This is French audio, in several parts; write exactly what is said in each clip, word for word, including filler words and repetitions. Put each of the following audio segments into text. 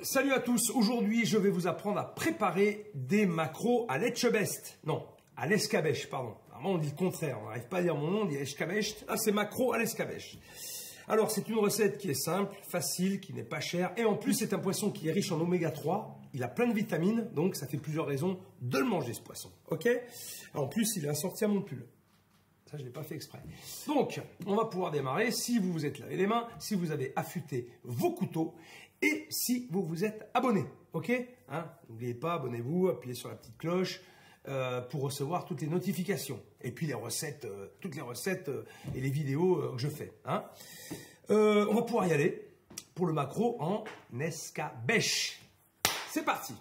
Salut à tous, aujourd'hui je vais vous apprendre à préparer des maquereaux à l'etchebest. Non, à l'escabèche, pardon. Alors on dit le contraire, on n'arrive pas à dire mon nom, on dit escabèche. Là c'est maquereau à l'escabèche. Alors c'est une recette qui est simple, facile, qui n'est pas chère. Et en plus c'est un poisson qui est riche en oméga trois. Il a plein de vitamines, donc ça fait plusieurs raisons de le manger ce poisson. Ok? En plus il est assorti à mon pull. Ça, je ne l'ai pas fait exprès. Donc, on va pouvoir démarrer si vous vous êtes lavé les mains, si vous avez affûté vos couteaux et si vous vous êtes abonné. Ok, hein? N'oubliez pas, abonnez-vous, appuyez sur la petite cloche euh, pour recevoir toutes les notifications. Et puis les recettes, euh, toutes les recettes euh, et les vidéos euh, que je fais. Hein? Euh, on va pouvoir y aller pour le maquereau en escabèche. C'est parti!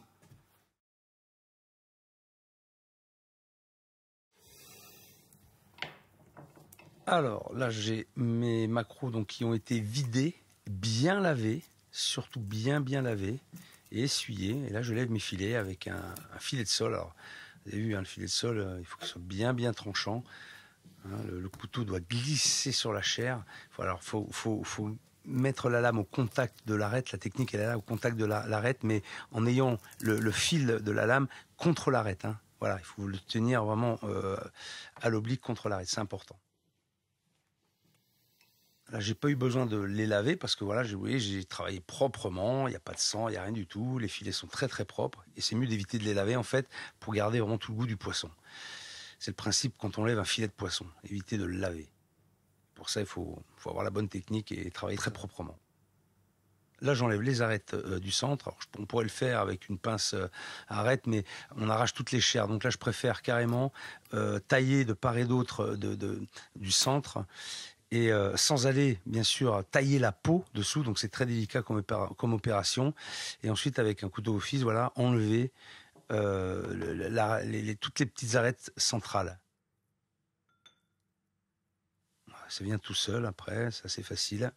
Alors là, j'ai mes maquereaux donc, qui ont été vidés, bien lavés, surtout bien bien lavés et essuyés. Et là, je lève mes filets avec un, un filet de sol. Alors, vous avez vu, hein, le filet de sol, euh, il faut qu'il soit bien bien tranchant. Hein, le, le couteau doit glisser sur la chair. Faut, alors, faut, faut, faut mettre la lame au contact de l'arête. La technique, elle est là, au contact de l'arête, mais en ayant le, le fil de la lame contre l'arête. Hein. Voilà, il faut le tenir vraiment euh, à l'oblique contre l'arête. C'est important. Là, j'ai pas eu besoin de les laver parce que voilà, j'ai travaillé proprement, il n'y a pas de sang, il n'y a rien du tout, les filets sont très très propres et c'est mieux d'éviter de les laver en fait pour garder vraiment tout le goût du poisson. C'est le principe quand on lève un filet de poisson, éviter de le laver. Pour ça, il faut, faut avoir la bonne technique et travailler très proprement. Là, j'enlève les arêtes euh, du centre. Alors, on pourrait le faire avec une pince euh, arête, mais on arrache toutes les chairs. Donc là, je préfère carrément euh, tailler de part et d'autre de, de, du centre. Et euh, sans aller, bien sûr, tailler la peau dessous, donc c'est très délicat comme, opéra comme opération. Et ensuite, avec un couteau office, voilà, enlever euh, le, la, les, les, toutes les petites arêtes centrales. Ça vient tout seul après, c'est assez facile.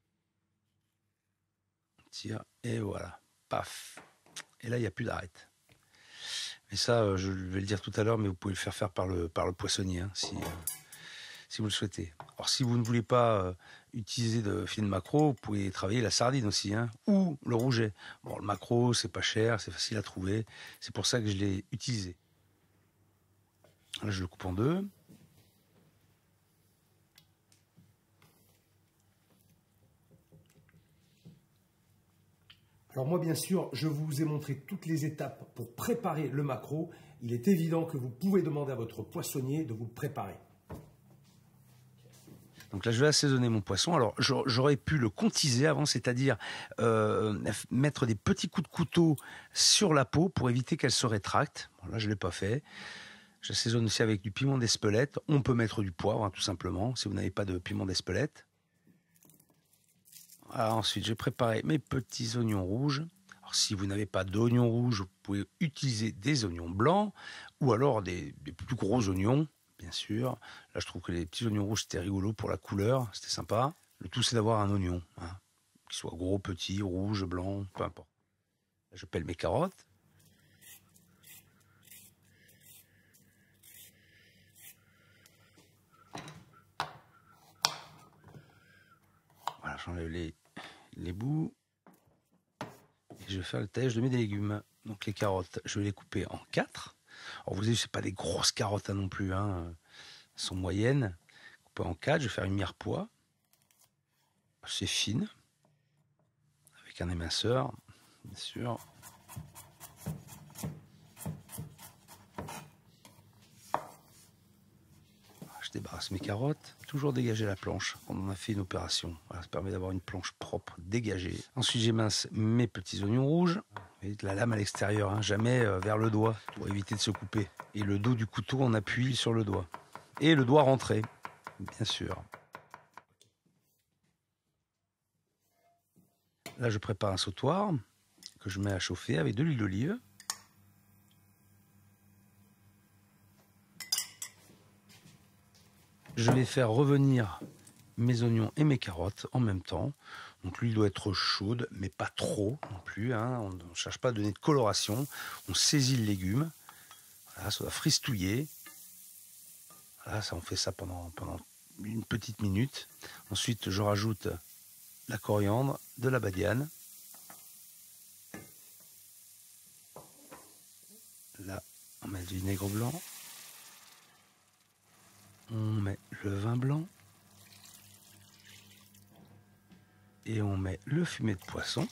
On tire, et voilà, paf. Et là, il n'y a plus d'arêtes. Et ça, je vais le dire tout à l'heure, mais vous pouvez le faire faire par le, par le poissonnier, hein, si... Euh, si vous le souhaitez. Alors si vous ne voulez pas euh, utiliser de filet de maquereau, vous pouvez travailler la sardine aussi, hein, ou le rouget. Bon, le maquereau, c'est pas cher, c'est facile à trouver. C'est pour ça que je l'ai utilisé. Là, je le coupe en deux. Alors moi, bien sûr, je vous ai montré toutes les étapes pour préparer le maquereau. Il est évident que vous pouvez demander à votre poissonnier de vous le préparer. Donc là, je vais assaisonner mon poisson. Alors, j'aurais pu le contiser avant, c'est-à-dire euh, mettre des petits coups de couteau sur la peau pour éviter qu'elle se rétracte. Bon, là, je ne l'ai pas fait. J'assaisonne aussi avec du piment d'Espelette. On peut mettre du poivre, hein, tout simplement, si vous n'avez pas de piment d'Espelette. Ensuite, j'ai préparé mes petits oignons rouges. Alors, si vous n'avez pas d'oignons rouges, vous pouvez utiliser des oignons blancs ou alors des, des plus gros oignons. Bien sûr, là je trouve que les petits oignons rouges c'était rigolo pour la couleur, c'était sympa. Le tout c'est d'avoir un oignon, hein, qu'il soit gros, petit, rouge, blanc, peu importe. Là, je pèle mes carottes. Voilà, j'enlève les, les bouts. Et je vais faire le taillage de mes légumes. Donc les carottes, je vais les couper en quatre. Alors vous avez vu, c'est pas des grosses carottes hein, non plus, hein. Elles sont moyennes. Coupées en quatre, je vais faire une mirepoix. C'est fine. Avec un éminceur, bien sûr. Je débarrasse mes carottes. Toujours dégager la planche quand on a fait une opération. Voilà, ça permet d'avoir une planche propre, dégagée. Ensuite, j'émince mes petits oignons rouges. Et la lame à l'extérieur, hein, jamais euh, vers le doigt, pour éviter de se couper. Et le dos du couteau, on appuie sur le doigt. Et le doigt rentré, bien sûr. Là, je prépare un sautoir que je mets à chauffer avec de l'huile d'olive. Je vais faire revenir mes oignons et mes carottes en même temps. Donc l'huile doit être chaude, mais pas trop non plus. Hein. On ne cherche pas à donner de coloration. On saisit le légume. Voilà, ça doit fristouiller. Voilà, ça, on fait ça pendant, pendant une petite minute. Ensuite, je rajoute la coriandre, de la badiane. met du vinaigre blanc. On met le vin blanc. Et on met le fumet de poisson.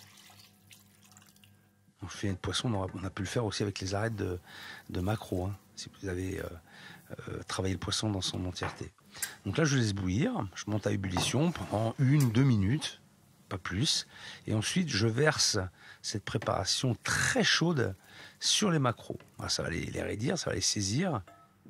Le fumet de poisson, on a, on a pu le faire aussi avec les arêtes de, de maquereau, hein, si vous avez euh, euh, travaillé le poisson dans son entièreté. Donc là, je laisse bouillir. Je monte à ébullition pendant une ou deux minutes, pas plus. Et ensuite, je verse cette préparation très chaude sur les maquereaux. Voilà, ça va les, les raidir, ça va les saisir.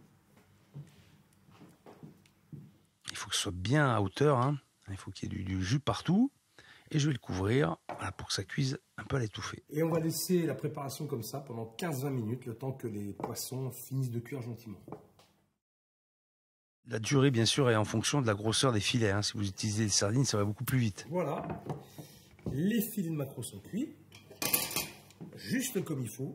Il faut que ce soit bien à hauteur, hein. Il faut qu'il y ait du, du jus partout. Et je vais le couvrir, voilà, pour que ça cuise un peu à l'étouffée. Et on va laisser la préparation comme ça pendant quinze à vingt minutes, le temps que les poissons finissent de cuire gentiment. La durée, bien sûr, est en fonction de la grosseur des filets, hein. Si vous utilisez des sardines, ça va beaucoup plus vite. Voilà. Les filets de maquereau sont cuits. Juste comme il faut.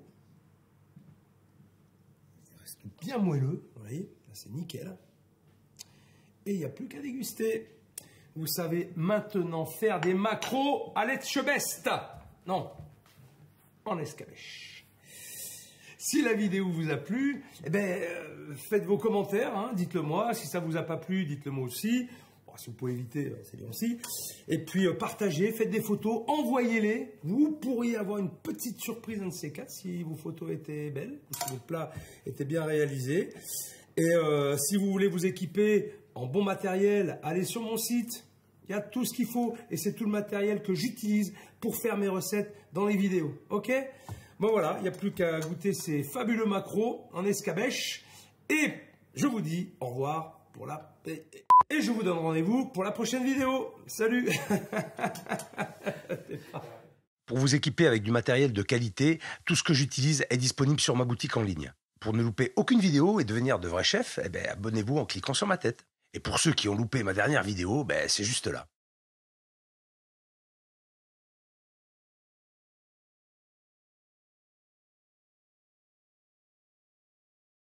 Il reste bien moelleux. Vous voyez, là c'est nickel. Et il n'y a plus qu'à déguster. Vous savez maintenant faire des maquereaux à l'etchebest. Non, en escabèche. Si la vidéo vous a plu, eh ben, euh, faites vos commentaires, hein, dites-le moi. Si ça vous a pas plu, dites-le moi aussi. Bon, si vous pouvez éviter, c'est bien aussi. Et puis euh, partagez, faites des photos, envoyez-les. Vous pourriez avoir une petite surprise un de ces quatre si vos photos étaient belles, ou si vos plats étaient bien réalisés. Et euh, si vous voulez vous équiper en bon matériel, allez sur mon site. Il y a tout ce qu'il faut et c'est tout le matériel que j'utilise pour faire mes recettes dans les vidéos. Ok? Bon voilà, il n'y a plus qu'à goûter ces fabuleux maquereaux en escabèche. Et je vous dis au revoir pour la... Et je vous donne rendez-vous pour la prochaine vidéo. Salut! Pour vous équiper avec du matériel de qualité, tout ce que j'utilise est disponible sur ma boutique en ligne. Pour ne louper aucune vidéo et devenir de vrais chefs, eh ben, abonnez-vous en cliquant sur ma tête. Et pour ceux qui ont loupé ma dernière vidéo, ben, c'est juste là.